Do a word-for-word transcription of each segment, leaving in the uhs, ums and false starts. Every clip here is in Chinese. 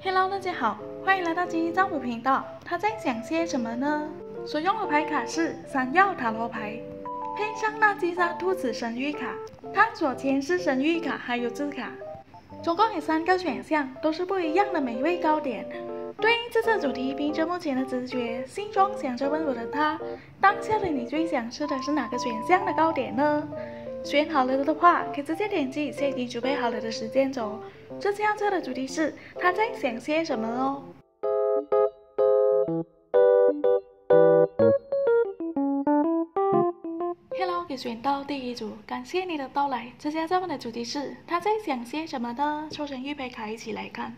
Hello， 大家好，欢迎来到金一占卜频道。他在想些什么呢？所用的牌卡是闪耀塔罗牌，配上纳基萨兔子神谕卡、探索前世神谕卡，还有字卡。总共有三个选项，都是不一样的美味糕点。对应这次主题，凭着目前的直觉，心中想着问我的他，当下的你最想吃的是哪个选项的糕点呢？选好了的话，可以直接点击现已准备好了的时间轴。这次要测的主题是他在想些什么哦。Hello， 给选到第一组，感谢你的到来。这次要问的主题是他在想些什么呢？抽成预备卡一起来看。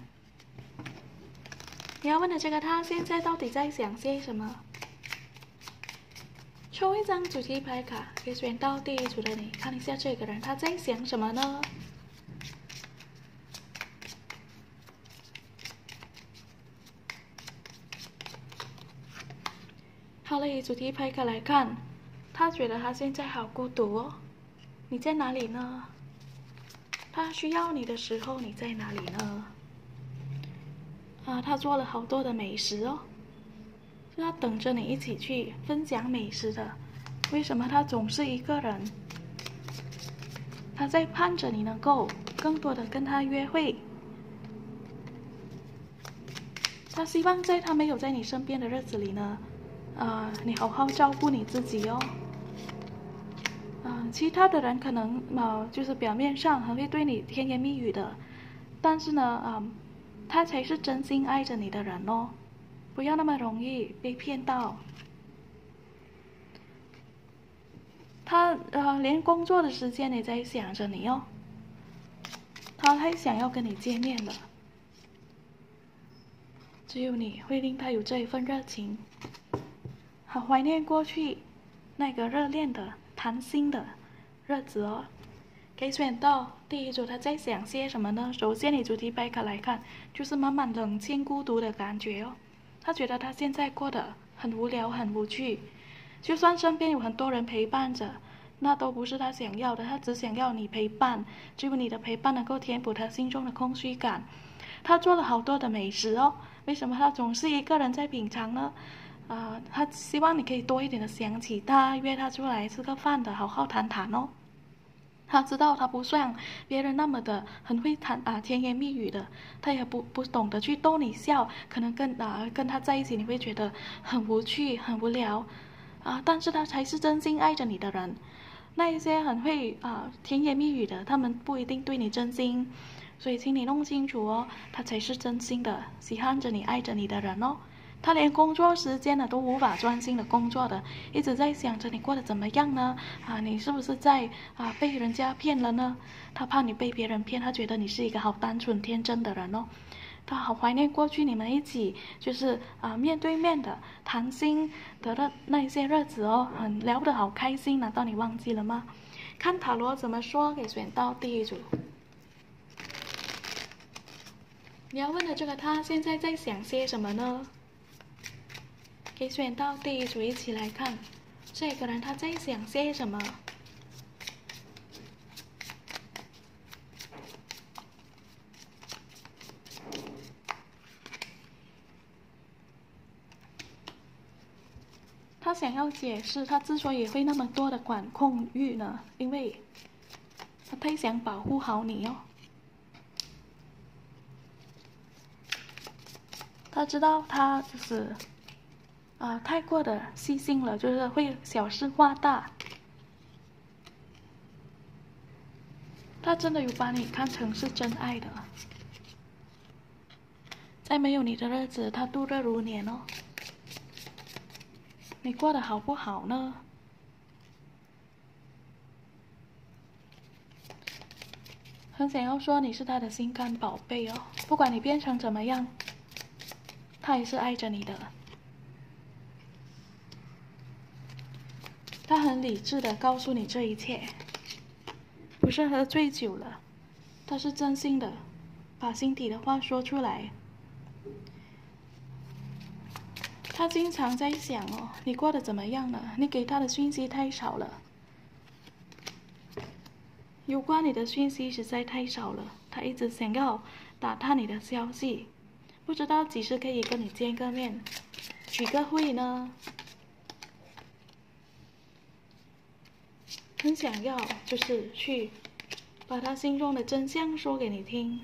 你要问的这个他现在到底在想些什么？抽一张主题牌卡，给选到第一组的你，看一下这个人他在想什么呢？好了，以主题牌卡来看，他觉得他现在好孤独哦。你在哪里呢？他需要你的时候，你在哪里呢？啊，他做了好多的美食哦。是他等着你一起去分享美食的，为什么他总是一个人？他在盼着你能够更多的跟他约会，他希望在他没有在你身边的日子里呢，呃，你好好照顾你自己哦。嗯、呃，其他的人可能呃就是表面上很会对你甜言蜜语的，但是呢，嗯、呃，他才是真心爱着你的人哦。不要那么容易被骗到。他呃，连工作的时间也在想着你哦。他太想要跟你见面了，只有你会令他有这一份热情。好怀念过去那个热恋的、谈心的日子哦。给选到第一组，他在想些什么呢？首先，以主题牌卡来看，就是慢慢冷清、孤独的感觉哦。他觉得他现在过得很无聊、很无趣，就算身边有很多人陪伴着，那都不是他想要的。他只想要你陪伴，只有你的陪伴能够填补他心中的空虚感。他做了好多的美食哦，为什么他总是一个人在品尝呢？啊、呃，他希望你可以多一点的想起他，约他出来吃个饭的，好好谈谈哦。他知道他不像别人那么的很会谈啊甜言蜜语的，他也不不懂得去逗你笑，可能跟啊跟他在一起你会觉得很无趣很无聊啊，但是他才是真心爱着你的人。那一些很会啊甜言蜜语的，他们不一定对你真心，所以请你弄清楚哦，他才是真心的喜欢着你爱着你的人哦。他连工作时间呢都无法专心的工作的，一直在想着你过得怎么样呢？啊，你是不是在啊被人家骗了呢？他怕你被别人骗，他觉得你是一个好单纯天真的人哦。他好怀念过去你们一起就是啊面对面的谈心的那些日子哦，很聊得好开心，难道你忘记了吗？看塔罗怎么说，给选到第一组。你要问的这个他现在在想些什么呢？给选到第一组一起来看，这个人他在想些什么？他想要解释他之所以会那么多的管控欲呢，因为他太想保护好你哦。他知道他就是啊、呃，太过的细心了，就是会小事化大。他真的有把你看成是真爱的，在没有你的日子，他度日如年哦。你过得好不好呢？很想要说你是他的心肝宝贝哦，不管你变成怎么样，他也是爱着你的。他很理智的告诉你这一切，不是喝醉酒了，他是真心的把心底的话说出来。他经常在想哦，你过得怎么样了？你给他的讯息太少了，有关你的讯息实在太少了，他一直想要打探你的消息， 不知道几时可以跟你见个面，聚个会呢？很想要，就是去把他心中的真相说给你听。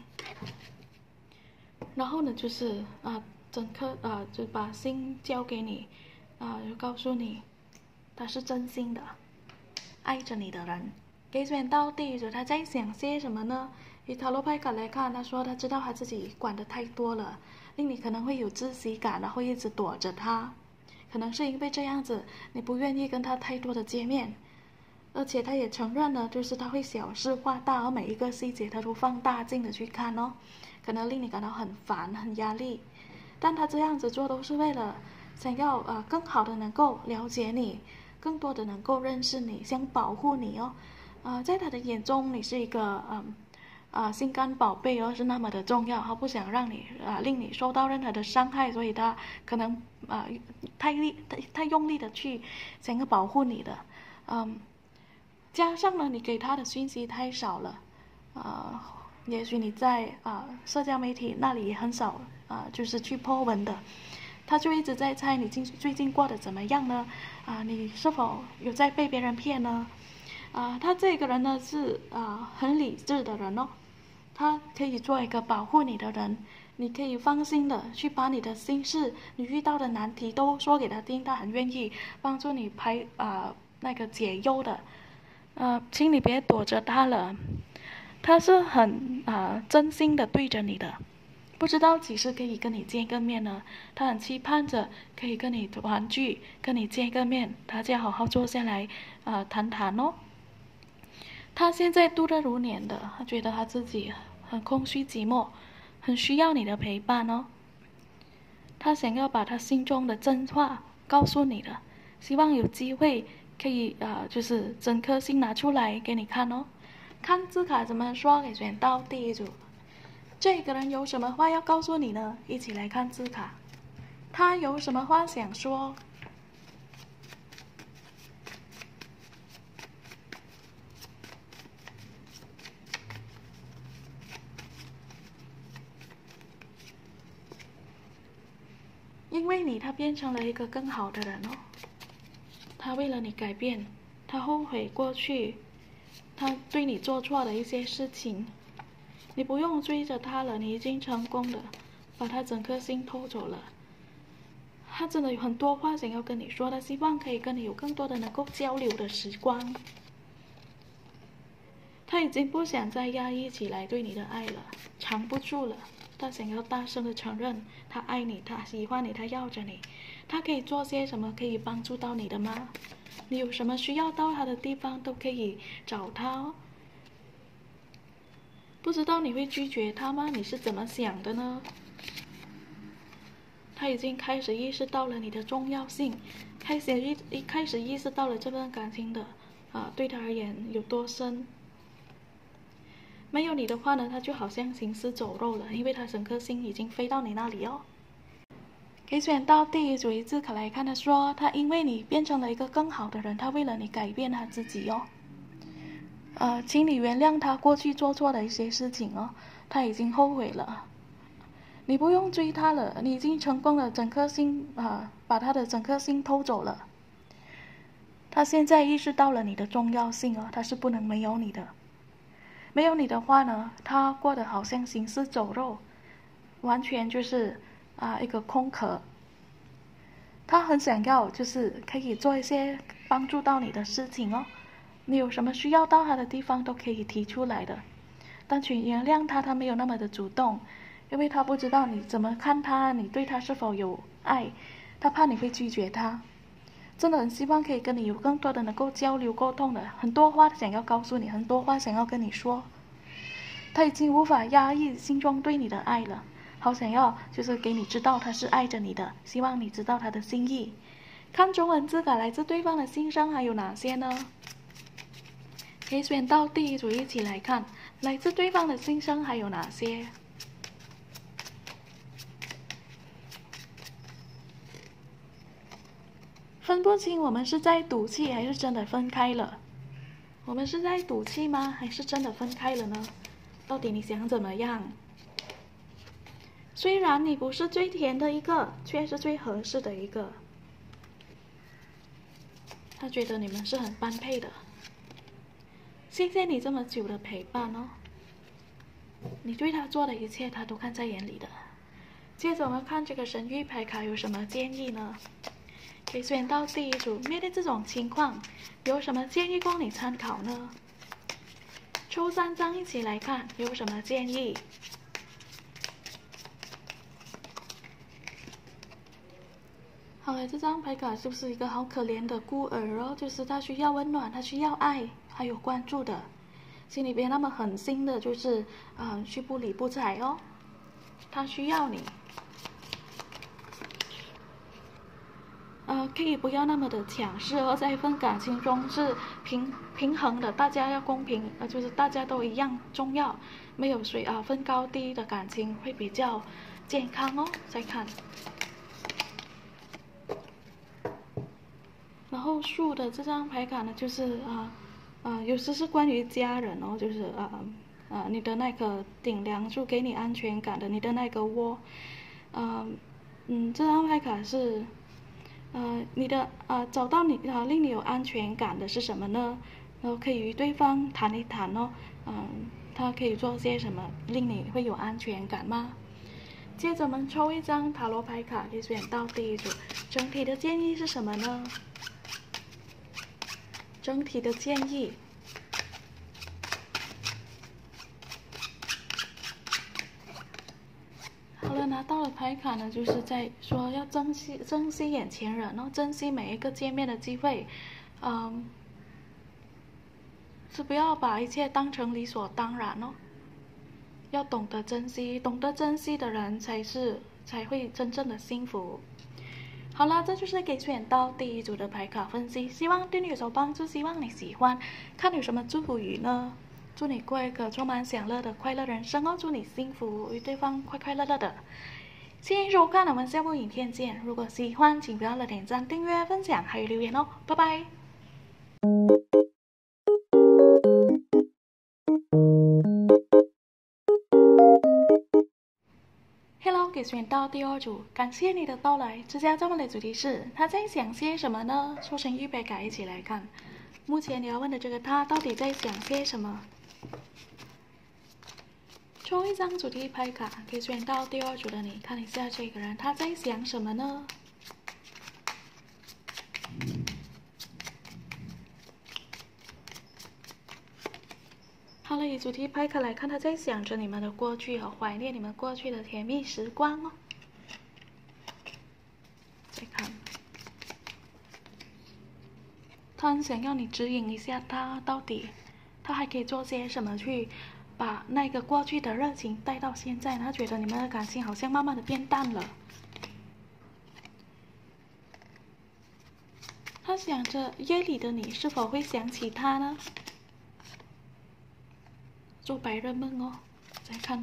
然后呢，就是啊，整颗啊，就把心交给你，啊，就告诉你，他是真心的，爱着你的人。给选到第一组，他在想些什么呢？以塔罗牌卡来看，他说他知道他自己管得太多了，令你可能会有窒息感，然后一直躲着他。可能是因为这样子，你不愿意跟他太多的见面。而且他也承认了，就是他会小事化大，而每一个细节他都放大镜的去看哦，可能令你感到很烦、很压力。但他这样子做都是为了想要呃更好的能够了解你，更多的能够认识你，想保护你哦。呃，在他的眼中，你是一个嗯啊、呃、心肝宝贝哦，是那么的重要，他不想让你啊、呃、令你受到任何的伤害，所以他可能啊、呃、太力太太用力的去想要保护你的，嗯。加上呢，你给他的讯息太少了，呃，也许你在啊、呃、社交媒体那里也很少啊、呃，就是去 po 文的，他就一直在猜你近最近过得怎么样呢？啊、呃，你是否有在被别人骗呢？啊、呃，他这个人呢是啊、呃、很理智的人哦，他可以做一个保护你的人，你可以放心的去把你的心事、你遇到的难题都说给他听，他很愿意帮助你排啊、呃、那个解忧的。呃，请你别躲着他了，他是很啊、呃、真心的对着你的，不知道几时可以跟你见个面呢？他很期盼着可以跟你团聚，跟你见个面，大家好好坐下来啊、呃、谈谈哦。他现在度日如年的，他觉得他自己很空虚寂寞，很需要你的陪伴哦。他想要把他心中的真话告诉你的，希望有机会。可以呃，就是整颗心拿出来给你看哦。看字卡怎么说？给选到第一组，这个人有什么话要告诉你呢？一起来看字卡，他有什么话想说？因为你，他变成了一个更好的人哦。他为了你改变，他后悔过去，他对你做错的一些事情，你不用追着他了，你已经成功的把他整颗心偷走了。他真的有很多话想要跟你说，他希望可以跟你有更多的能够交流的时光。他已经不想再压抑起来对你的爱了，藏不住了。他想要大声的承认，他爱你，他喜欢你，他要着你。他可以做些什么可以帮助到你的吗？你有什么需要到他的地方都可以找他哦。不知道你会拒绝他吗？你是怎么想的呢？他已经开始意识到了你的重要性，开始意一开始意识到了这段感情的啊，对他而言有多深。没有你的话呢，他就好像行尸走肉了，因为他整颗心已经飞到你那里哦。给选到第一组一字卡来看，他说他因为你变成了一个更好的人，他为了你改变他自己哦。呃，请你原谅他过去做错的一些事情哦，他已经后悔了。你不用追他了，你已经成功了，整颗心啊、呃，把他的整颗心偷走了。他现在意识到了你的重要性哦，他是不能没有你的。没有你的话呢，他过得好像行尸走肉，完全就是啊、呃、一个空壳。他很想要就是可以做一些帮助到你的事情哦，你有什么需要到他的地方都可以提出来的。但请原谅他，他没有那么的主动，因为他不知道你怎么看他，你对他是否有爱，他怕你会拒绝他。真的很希望可以跟你有更多的能够交流沟通的，很多话想要告诉你，很多话想要跟你说。他已经无法压抑心中对你的爱了，好想要就是给你知道他是爱着你的，希望你知道他的心意。看中文字卡来自对方的心声还有哪些呢？可以选到第一组一起来看，来自对方的心声还有哪些？分不清我们是在赌气还是真的分开了。我们是在赌气吗？还是真的分开了呢？到底你想怎么样？ 虽然你不是最甜的一个，却是最合适的一个。他觉得你们是很般配的。谢谢你这么久的陪伴哦，你对他做的一切，他都看在眼里的。接着我们看这个神谕牌卡有什么建议呢？给选到第一组，面对这种情况，有什么建议供你参考呢？抽三张一起来看，有什么建议？好了，这张牌卡是不是一个好可怜的孤儿哦？就是他需要温暖，他需要爱，还有关注的，心里边那么狠心的，就是啊、呃，去不理不睬哦。他需要你。呃，可以不要那么的强势哦，在一份感情中是平平衡的，大家要公平，呃，就是大家都一样重要，没有谁啊分高低的感情会比较健康哦。再看，然后树的这张牌卡呢，就是啊啊、呃，有时是关于家人哦，就是啊啊、呃呃，你的那个顶梁柱给你安全感的，你的那个窝，呃，嗯，这张牌卡是。呃，你的呃，找到你呃令你有安全感的是什么呢？然后可以与对方谈一谈哦，嗯、呃，他可以做些什么令你会有安全感吗？接着我们抽一张塔罗牌卡，可以选到第一组，整体的建议是什么呢？整体的建议。好了，拿到了牌卡呢，就是在说要珍惜珍惜眼前人哦，珍惜每一个见面的机会，嗯，是不要把一切当成理所当然哦，要懂得珍惜，懂得珍惜的人才是才会真正的幸福。好啦，这就是给选到第一组的牌卡分析，希望对你有所帮助，希望你喜欢。看有什么祝福语呢？祝你过一个充满享乐的快乐人生哦！祝你幸福，与对方快快乐乐的。谢谢收看，我们下部影片见。如果喜欢，请不要忘了点赞、订阅、分享，还有留言哦！拜拜。Hello， 给选到第二组，感谢你的到来。这家这么的主题是他在想些什么呢？抽成预备卡一起来看。目前你要问的这个他到底在想些什么？抽一张主题牌卡，给选到第二组的你，看一下这个人他在想什么呢？好了，以主题牌卡来看，他在想着你们的过去和怀念你们过去的甜蜜时光哦。再看，他很想要你指引一下他，到底他还可以做些什么去把那个过去的热情带到现在？他觉得你们的感情好像慢慢的变淡了。他想着夜里的你是否会想起他呢？做白日梦哦。再看，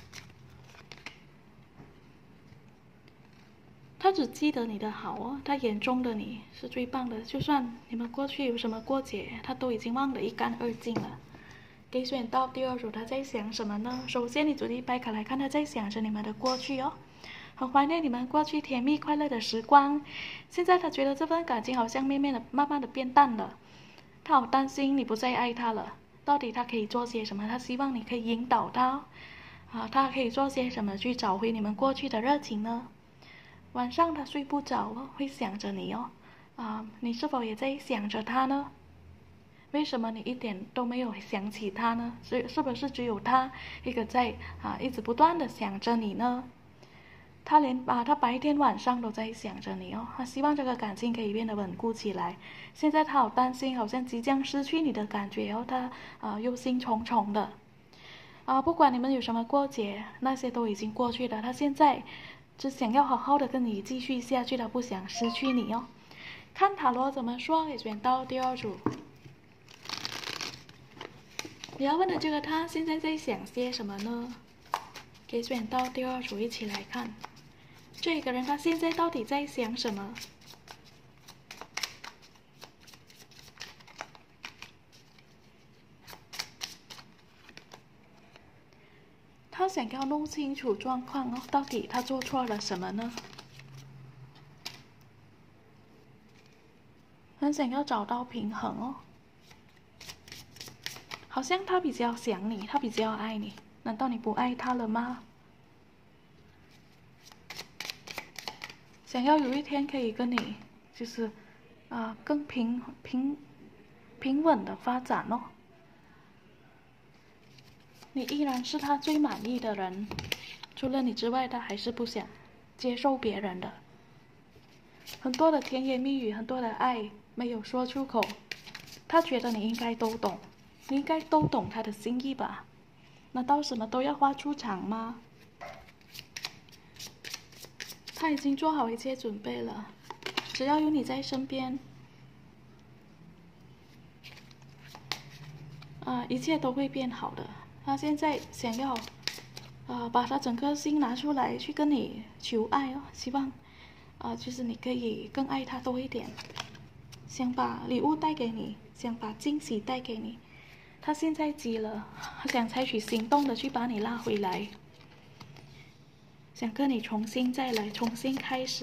他只记得你的好哦，他眼中的你是最棒的，就算你们过去有什么过节，他都已经忘得一干二净了。给选到第二组，他在想什么呢？首先，你主题牌卡来看，他在想着你们的过去哦，很怀念你们过去甜蜜快乐的时光。现在他觉得这份感情好像慢慢的、慢慢的变淡了，他好担心你不再爱他了。到底他可以做些什么？他希望你可以引导他，啊，他可以做些什么去找回你们过去的热情呢？晚上他睡不着哦，会想着你哦，啊，你是否也在想着他呢？为什么你一点都没有想起他呢？是是不是只有他一个在啊一直不断的想着你呢？他连啊他白天晚上都在想着你哦，他希望这个感情可以变得稳固起来。现在他好担心，好像即将失去你的感觉哦，他啊忧心忡忡的。啊，不管你们有什么过节，那些都已经过去了。他现在只想要好好的跟你继续下去，他不想失去你哦。看塔罗怎么说，也选到第二组。你要问的这个他现在在想些什么呢？给选到第二组一起来看，这个人他现在到底在想什么？他他想要弄清楚状况哦，到底他做错了什么呢？很想要找到平衡哦。好像他比较想你，他比较爱你，难道你不爱他了吗？想要有一天可以跟你，就是，啊、呃，更平平平稳的发展哦。你依然是他最满意的人，除了你之外，他还是不想接受别人的。很多的甜言蜜语，很多的爱没有说出口，他觉得你应该都懂，你应该都懂他的心意吧？难道什么都要花出场吗？他已经做好一切准备了，只要有你在身边，啊、呃，一切都会变好的。他现在想要，啊、呃，把他整颗心拿出来去跟你求爱哦，希望，啊、呃，就是你可以更爱他多一点，想把礼物带给你，想把惊喜带给你。他现在急了，他想采取行动的去把你拉回来，想跟你重新再来，重新开始。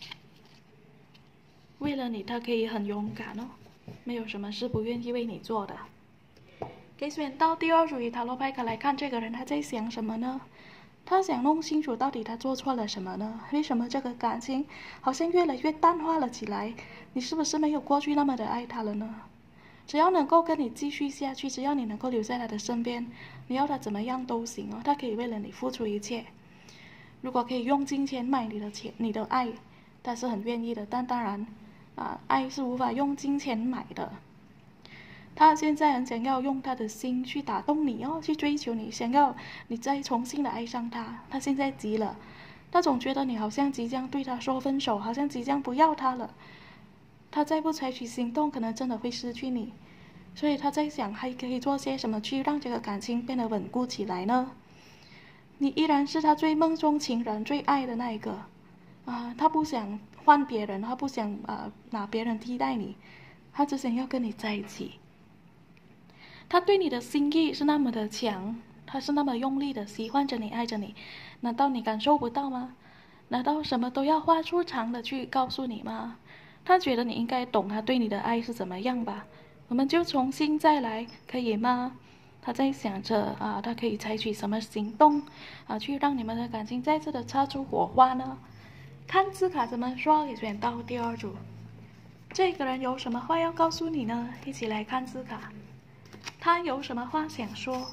为了你，他可以很勇敢哦，没有什么是不愿意为你做的。给选到第二组以塔罗牌卡来看，这个人他在想什么呢？他想弄清楚到底他做错了什么呢？为什么这个感情好像越来越淡化了起来？你是不是没有过去那么的爱他了呢？只要能够跟你继续下去，只要你能够留在他的身边，你要他怎么样都行哦，他可以为了你付出一切。如果可以用金钱买你的钱、你的爱，他是很愿意的。但当然，啊，爱是无法用金钱买的。他现在很想要用他的心去打动你哦，去追求你，想要你再重新的爱上他。他现在急了，他总觉得你好像即将对他说分手，好像即将不要他了。他再不采取行动，可能真的会失去你。所以他在想，还可以做些什么去让这个感情变得稳固起来呢？你依然是他最梦中情人、最爱的那一个。啊、呃，他不想换别人，他不想啊、呃、拿别人替代你，他只想要跟你在一起。他对你的心意是那么的强，他是那么用力的喜欢着你、爱着你，难道你感受不到吗？难道什么都要花出场的去告诉你吗？他觉得你应该懂他对你的爱是怎么样吧？我们就重新再来，可以吗？他在想着啊，他可以采取什么行动啊，去让你们的感情再次的擦出火花呢？看字卡怎么说？也选到第二组，这个人有什么话要告诉你呢？一起来看字卡。他有什么话想说？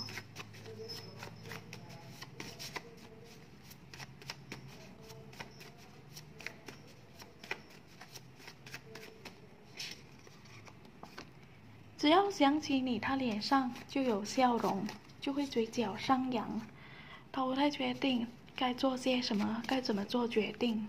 只要想起你，他脸上就有笑容，就会嘴角上扬。他不太决定该做些什么，该怎么做决定。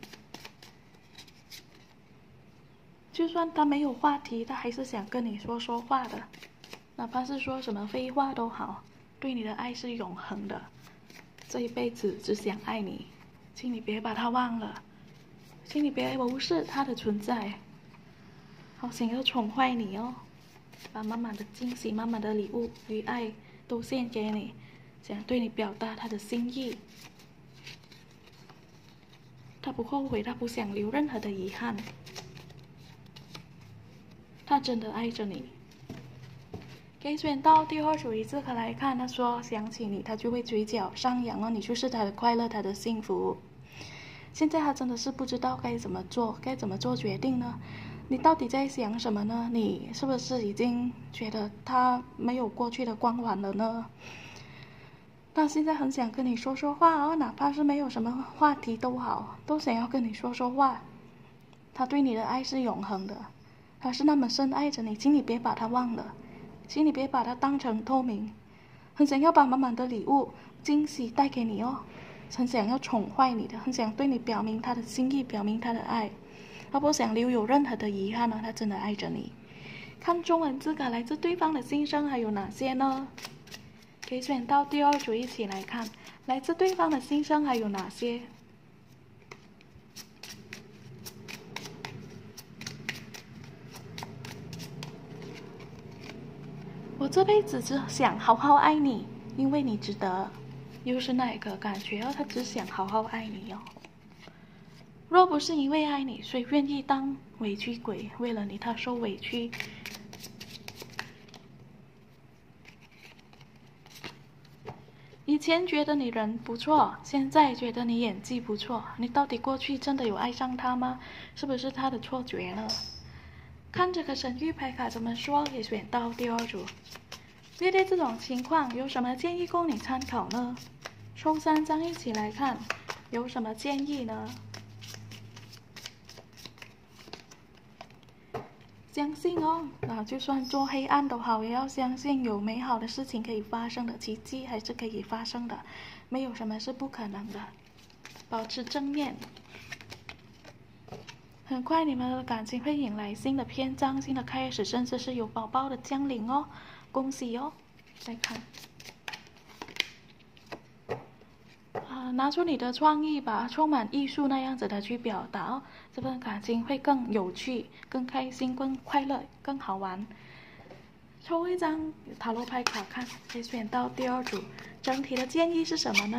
就算他没有话题，他还是想跟你说说话的。哪怕是说什么废话都好，对你的爱是永恒的，这一辈子只想爱你，请你别把他忘了，请你别无视他的存在，好想要宠坏你哦，把满满的惊喜、满满的礼物与爱都献给你，想对你表达他的心意。他不后悔，他不想留任何的遗憾，他真的爱着你。给选到第二组一字卡来看，他说想起你，他就会嘴角上扬哦，你就是他的快乐，他的幸福。现在他真的是不知道该怎么做，该怎么做决定呢？你到底在想什么呢？你是不是已经觉得他没有过去的光环了呢？他现在很想跟你说说话哦，哪怕是没有什么话题都好，都想要跟你说说话。他对你的爱是永恒的，他是那么深爱着你，请你别把他忘了。请你别把它当成透明，很想要把满满的礼物、惊喜带给你哦，很想要宠坏你的，很想对你表明他的心意，表明他的爱，他不想留有任何的遗憾呢，他真的爱着你。看中文字卡来自对方的心声还有哪些呢？可以选到第二组一起来看，来自对方的心声还有哪些？我这辈子只想好好爱你，因为你值得。 又是那个感觉哦，他只想好好爱你哦。若不是因为爱你，谁愿意当委屈鬼？为了你，他受委屈。以前觉得你人不错，现在觉得你演技不错，你到底过去真的有爱上他吗？是不是他的错觉呢？看这个神谕牌卡怎么说，也选到第二组。面对这种情况，有什么建议供你参考呢？抽三张一起来看，有什么建议呢？相信哦，啊，就算做黑暗都好，也要相信有美好的事情可以发生的，奇迹还是可以发生的，没有什么是不可能的。保持正面，很快你们的感情会迎来新的篇章、新的开始，甚至是有宝宝的降临哦，恭喜哦！再看。啊，拿出你的创意吧，充满艺术那样子的去表达哦，这份感情会更有趣、更开心、更快乐、更好玩。抽一张塔罗牌卡看，可以选到第二组，整体的建议是什么呢？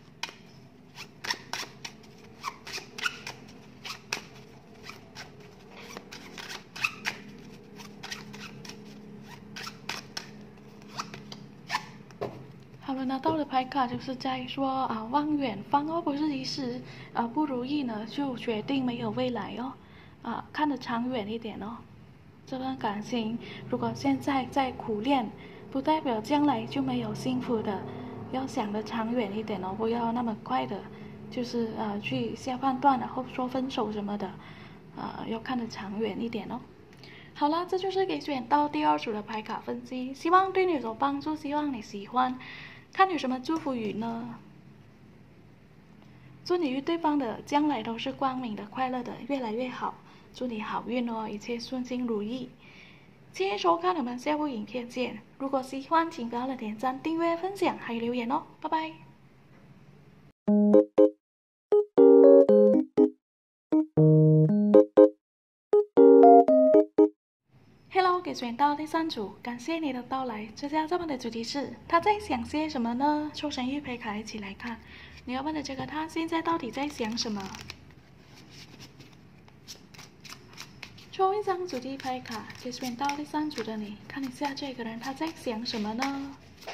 他们拿到的牌卡就是在说啊，望远方哦，不是一时啊不如意呢，就决定没有未来哦，啊，看得长远一点哦。这段感情如果现在在苦练，不代表将来就没有幸福的，要想得长远一点哦，不要那么快的，就是啊去下判断然后说分手什么的，啊要看得长远一点哦。好了，这就是给选到第二组的牌卡分析，希望对你有所帮助，希望你喜欢。看有什么祝福语呢？祝你与对方的将来都是光明的、快乐的，越来越好。祝你好运哦，一切顺心如意。谢谢收看，我们下部影片见。如果喜欢，请不要忘了点赞、订阅、分享，还有留言哦。拜拜。Hello， 给选到第三组，感谢你的到来。这家这本的主题是他在想些什么呢？抽神谕牌卡一起来看，你要问的这个他现在到底在想什么？抽一张主题牌卡，给选到第三组的你，看一下这个人他在想什么呢？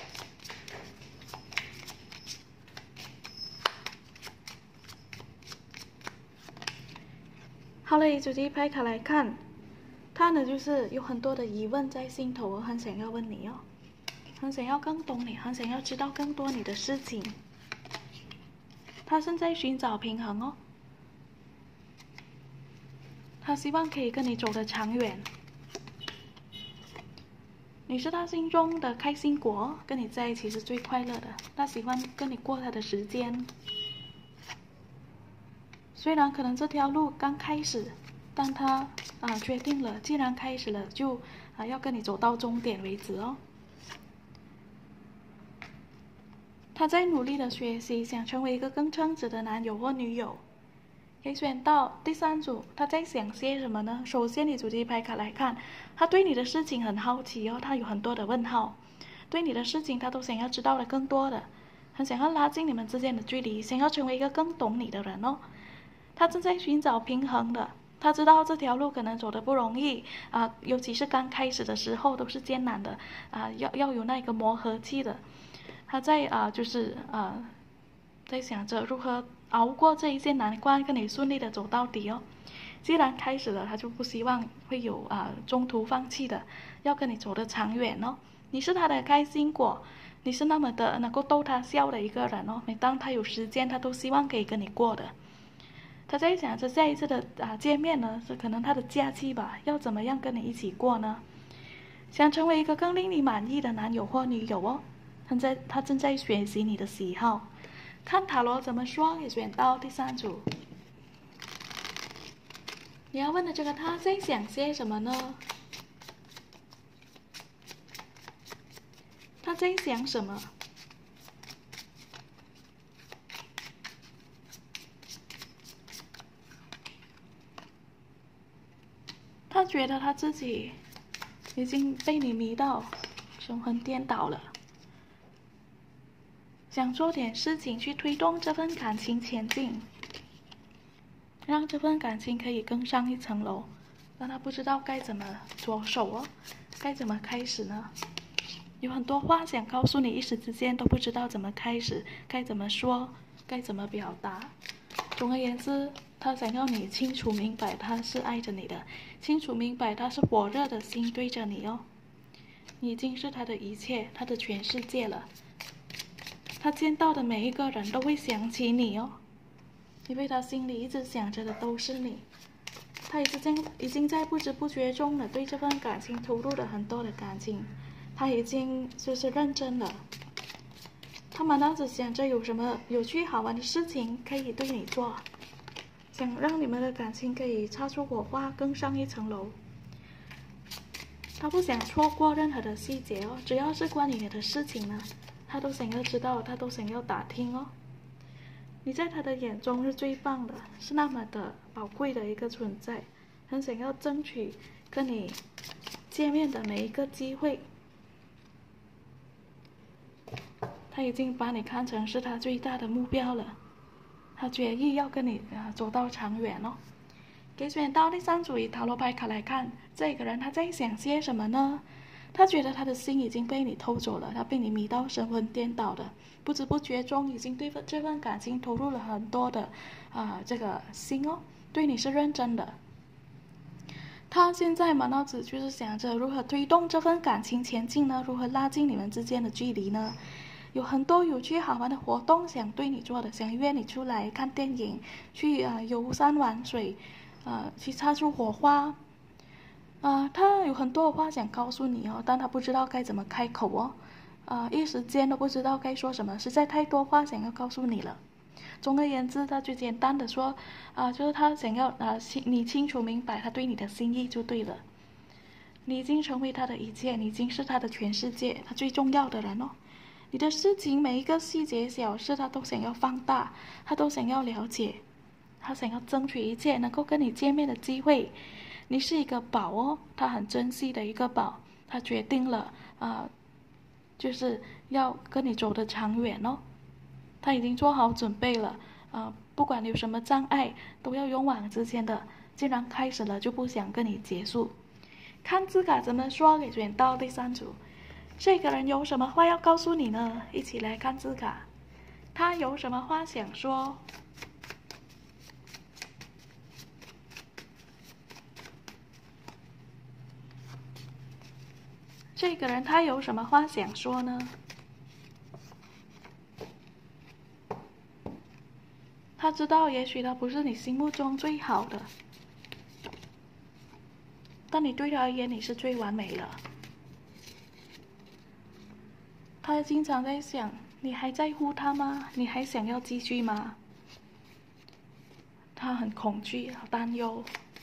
好了，以主题牌卡来看。他呢，就是有很多的疑问在心头，很想要问你哦，很想要更懂你，很想要知道更多你的事情。他正在寻找平衡哦，他希望可以跟你走得长远。你是他心中的开心果，跟你在一起是最快乐的。他喜欢跟你过他的时间，虽然可能这条路刚开始。但他啊决定了，既然开始了，就啊要跟你走到终点为止哦。他在努力的学习，想成为一个更称职的男友或女友。可以选到第三组，他在想些什么呢？首先，以主题牌卡来看，他对你的事情很好奇哦，他有很多的问号，对你的事情他都想要知道的更多的，很想要拉近你们之间的距离，想要成为一个更懂你的人哦。他正在寻找平衡的。他知道这条路可能走得不容易啊，尤其是刚开始的时候都是艰难的啊，要要有那个磨合期的。他在啊，就是啊，在想着如何熬过这一些难关，跟你顺利的走到底哦。既然开始了，他就不希望会有啊中途放弃的，要跟你走得长远哦。你是他的开心果，你是那么的能够逗他笑的一个人哦。每当他有时间，他都希望可以跟你过的。他在想着下一次的啊见面呢，是可能他的假期吧，要怎么样跟你一起过呢？想成为一个更令你满意的男友或女友哦。他在他正在学习你的喜好，看塔罗怎么说，也选到第三组。你要问的这个他在想些什么呢？他在想什么？他觉得他自己已经被你迷到神魂颠倒了， 想做点事情去推动这份感情前进，让这份感情可以更上一层楼，但他不知道该怎么着手哦，该怎么开始呢？有很多话想告诉你，一时之间都不知道怎么开始，该怎么说，该怎么表达。总而言之，他想要你清楚明白他是爱着你的，清楚明白他是火热的心对着你哦。你已经是他的一切，他的全世界了。他见到的每一个人都会想起你哦，因为他心里一直想着的都是你。他已经已经在不知不觉中了对这份感情投入了很多的感情，他已经就是认真了。他满脑子想着有什么有趣好玩的事情可以对你做，想让你们的感情可以擦出火花，更上一层楼。他不想错过任何的细节哦，只要是关于你的事情呢，他都想要知道，他都想要打听哦。你在他的眼中是最棒的，是那么的宝贵的一个存在，很想要争取跟你见面的每一个机会。他已经把你看成是他最大的目标了，他决意要跟你啊走到长远哦。给选到第三组以塔罗牌卡来看，这个人他在想些什么呢？他觉得他的心已经被你偷走了，他被你迷到神魂颠倒的，不知不觉中已经对这份感情投入了很多的啊、呃、这个心哦，对你是认真的。他现在满脑子就是想着如何推动这份感情前进呢？如何拉近你们之间的距离呢？有很多有趣好玩的活动想对你做的，想约你出来看电影，去啊、呃、游山玩水。呃，去擦出火花，啊、呃，他有很多的话想告诉你哦，但他不知道该怎么开口哦，啊、呃，一时间都不知道该说什么，实在太多话想要告诉你了。总而言之，他最简单的说，啊、呃，就是他想要啊，清、呃、你清楚明白他对你的心意就对了。你已经成为他的一切，你已经是他的全世界，他最重要的人哦。你的事情每一个细节小事，他都想要放大，他都想要了解。他想要争取一切能够跟你见面的机会，你是一个宝哦，他很珍惜的一个宝，他决定了啊、呃，就是要跟你走得长远哦，他已经做好准备了啊、呃，不管有什么障碍，都要勇往直前的，既然开始了就不想跟你结束。看字卡怎么说，给选到第三组，这个人有什么话要告诉你呢？一起来看字卡，他有什么话想说？这个人他有什么话想说呢？他知道也许他不是你心目中最好的，但你对他而言你是最完美的。他经常在想，你还在乎他吗？你还想要继续吗？他很恐惧，好担忧。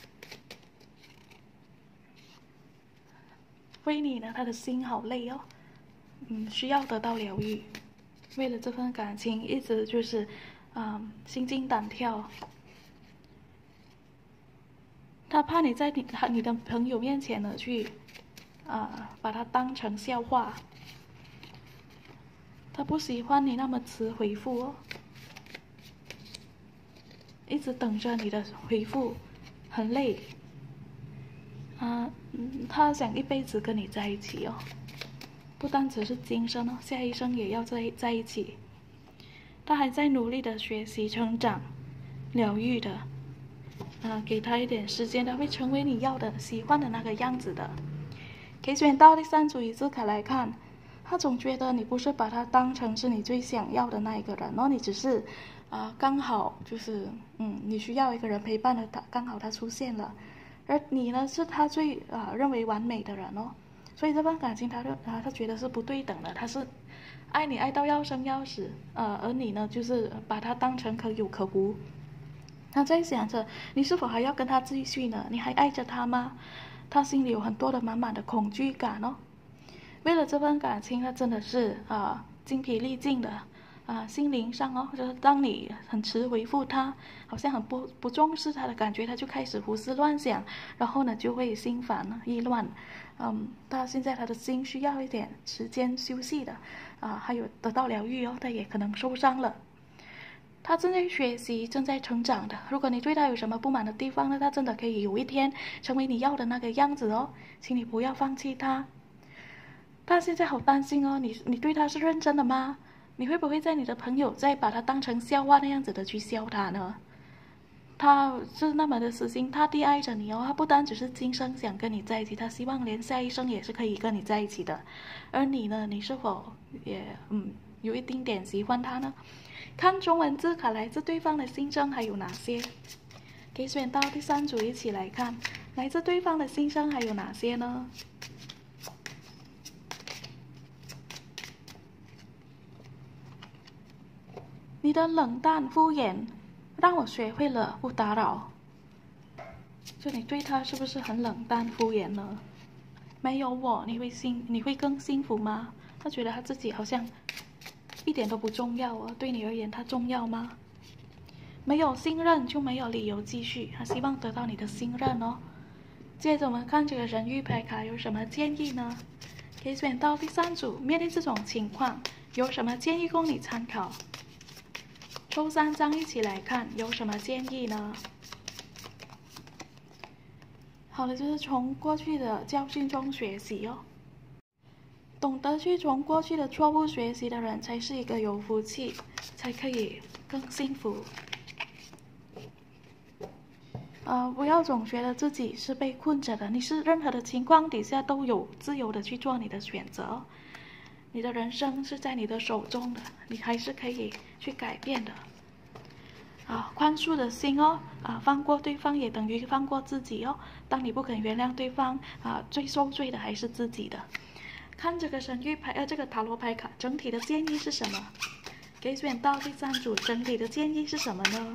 为你呢，他的心好累哦，嗯，需要得到疗愈。为了这份感情，一直就是，嗯，心惊胆跳。他怕你在你他你的朋友面前呢，去，啊、呃，把他当成笑话。他不喜欢你那么迟回复哦，一直等着你的回复，很累。啊，嗯，他想一辈子跟你在一起哦，不单只是今生哦，下一生也要在在一起。他还在努力的学习、成长、疗愈的，啊，给他一点时间，他会成为你要的、喜欢的那个样子的。可以选到第三组以字卡来看，他总觉得你不是把他当成是你最想要的那一个人哦，你只是，啊，刚好就是，嗯，你需要一个人陪伴的他，刚好他出现了。而你呢，是他最啊、呃、认为完美的人哦，所以这份感情他就啊他觉得是不对等的，他是爱你爱到要生要死，呃，而你呢就是把他当成可有可无。他在想着你是否还要跟他继续呢？你还爱着他吗？他心里有很多的满满的恐惧感哦。为了这份感情，他真的是啊、呃、精疲力尽的， 啊、心灵上哦，就是当你很迟回复他，好像很不不重视他的感觉，他就开始胡思乱想，然后呢就会心烦意乱。嗯，他现在他的心需要一点时间休息的，啊，还有得到疗愈哦，他也可能受伤了。他正在学习，正在成长的。如果你对他有什么不满的地方呢，他真的可以有一天成为你要的那个样子哦，请你不要放弃他。他现在好担心哦，你你对他是认真的吗？你会不会在你的朋友再把他当成笑话那样子的去笑他呢？他是那么的死心塌地爱着你哦，他不单只是今生想跟你在一起，他希望连下一生也是可以跟你在一起的。而你呢，你是否也嗯有一丁点喜欢他呢？看中文字卡来自对方的心声还有哪些？给选到第三组一起来看，来自对方的心声还有哪些呢？你的冷淡敷衍让我学会了不打扰。就你对他是不是很冷淡敷衍呢？没有我你会幸你会更幸福吗？他觉得他自己好像一点都不重要哦，对你而言他重要吗？没有信任就没有理由继续，他希望得到你的信任哦。接着我们看这个人鱼牌卡有什么建议呢？可以选到第三组，面对这种情况有什么建议供你参考？抽三张一起来看，有什么建议呢？好了，就是从过去的教训中学习哦。懂得去从过去的错误学习的人，才是一个有福气，才可以更幸福。呃，不要总觉得自己是被困着的，你是任何的情况底下都有自由的去做你的选择。你的人生是在你的手中的，你还是可以去改变的。啊，宽恕的心哦，啊，放过对方也等于放过自己哦。当你不肯原谅对方，啊，最受罪的还是自己的。看这个神谕牌，呃，这个塔罗牌卡，整体的建议是什么？给选到第三组，整体的建议是什么呢？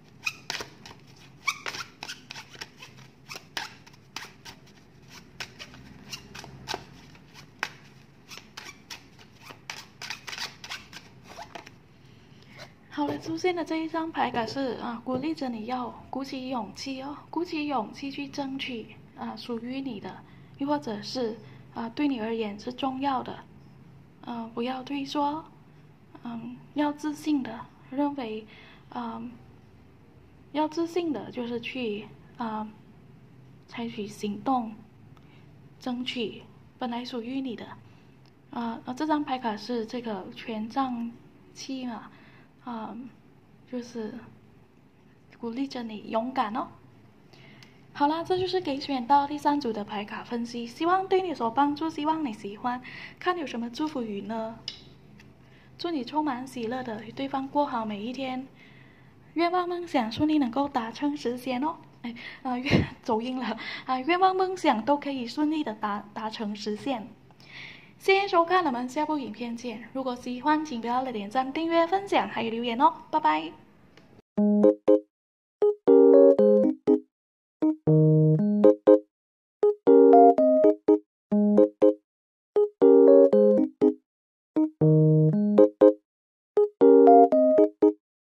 好了，出现的这一张牌卡是啊，鼓励着你要鼓起勇气哦，鼓起勇气去争取啊属于你的，又或者是啊对你而言是重要的，嗯、啊，不要退缩，嗯，要自信的认为，嗯，要自信的就是去啊采取行动，争取本来属于你的。啊，呃，这张牌卡是这个权杖七嘛。啊、嗯，就是鼓励着你勇敢哦。好啦，这就是给选到第三组的牌卡分析，希望对你所帮助，希望你喜欢。看有什么祝福语呢？祝你充满喜乐的与对方过好每一天，愿望梦想顺利能够达成实现哦。哎，啊、呃，愿走音了啊，愿望梦想都可以顺利的达达成实现。谢谢收看，我们下部影片见。如果喜欢，请不要点赞、订阅、分享，还有留言哦。拜拜。